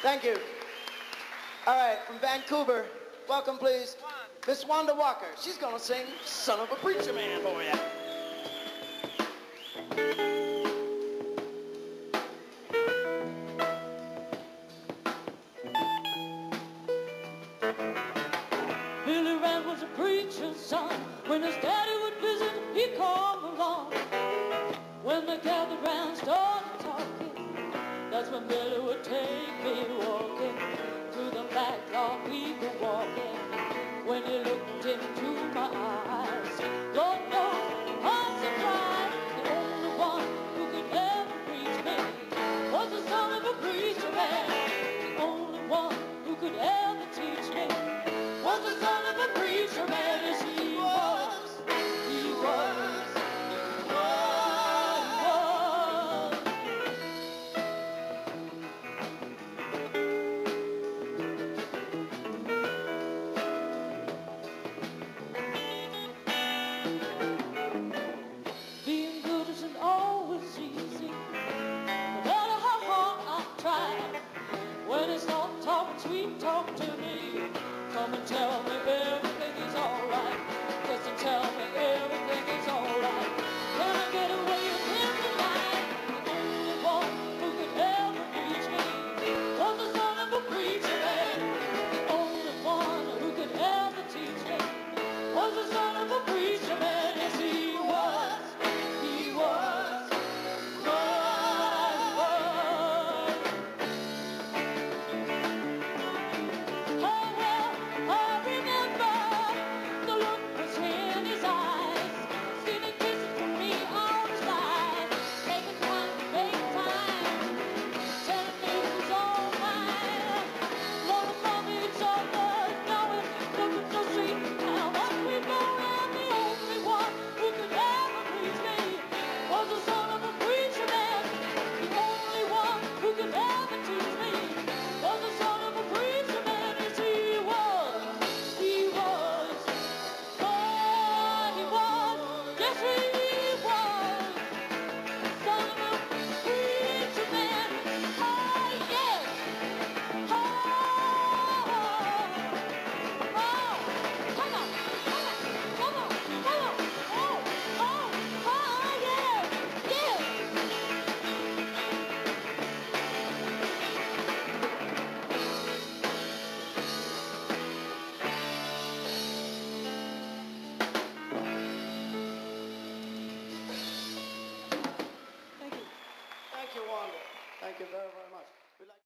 Thank you. All right, from Vancouver, welcome please, Miss Wanda Walker. She's gonna sing Son of a Preacher Man for you. Billy Rand was a preacher's son. When his daddy would visit, he'd come along. When they gathered round, started talking, that's when Billy would take me walking through the backyard, people walking. When he looked into my eyes, Lord knows I'm surprised. The only one who could ever reach me was the son of a preacher man. The only one who could ever teach me was the son of a preacher man. Yes, he was. He was. Being good isn't always easy, no matter how hard I try. When it's not talking sweet talk to me, come and tell me everything is alright. Just to tell me everything is alright. Can I get away with him tonight? The only one who could ever reach me was the son of a preacher man. The only one who could ever teach me was the son of a preacher man. Yes, he was. He was. Oh, well, I remember the look was in his eyes, stealing kisses from me on the side, taking time to make time, telling me it was all mine. Lord, from each other, knowing, looking so sweet. Now what we go around, the only one who could ever reach me was the son of a preacher man. The only one who could ever teach me was the son of a preacher man. Yes, he was. He was. Oh, he was. Yes, he was. Son of a preacher man. Oh, yes. Oh, oh. Come on. Come on. Come on. Come on. Oh, oh, oh, yeah. Yeah. Thank you. Thank you, Wanda. Thank you very, very much.